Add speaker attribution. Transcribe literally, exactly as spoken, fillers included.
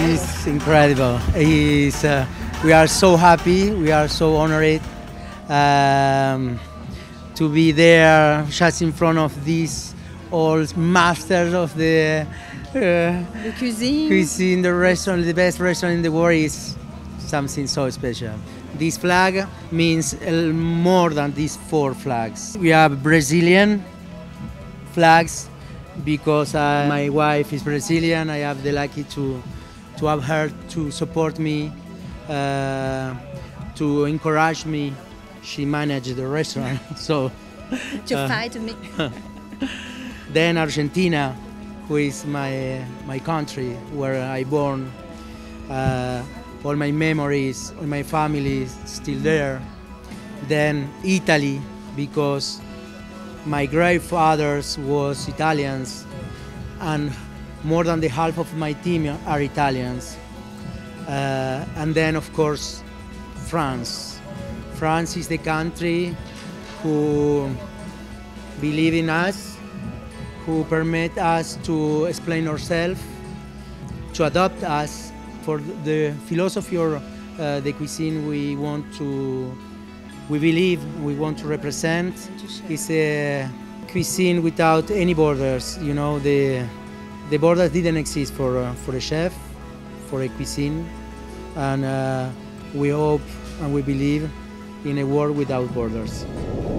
Speaker 1: It's incredible. It's, uh, we are so happy, we are so honored um, to be there just in front of these old masters of the, uh,
Speaker 2: the cuisine.
Speaker 1: cuisine, the restaurant, the best restaurant in the world is something so special. This flag means more than these four flags. We have Brazilian flags because uh, my wife is Brazilian. I have the lucky to, to have her to support me, uh, to encourage me. She managed the restaurant, so.
Speaker 2: To
Speaker 1: uh,
Speaker 2: fight me.
Speaker 1: Then Argentina, who is my, my country, where I born. Uh, all my memories, all my family is still there. Then Italy, because my grandfathers was Italians, and more than the half of my team are Italians. Uh, and then, of course, France. France is the country who believe in us, who permit us to explain ourselves, to adopt us for the philosophy or uh, the cuisine we want to, we believe, we want to represent. It's a cuisine without any borders. You know, the the borders didn't exist for uh, for a chef, for a cuisine, and uh, we hope and we believe in a world without borders.